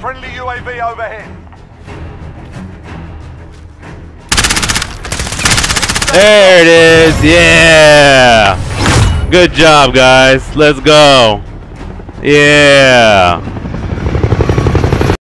Friendly UAV overhead. There it is. Yeah. Good job, guys. Let's go. Yeah.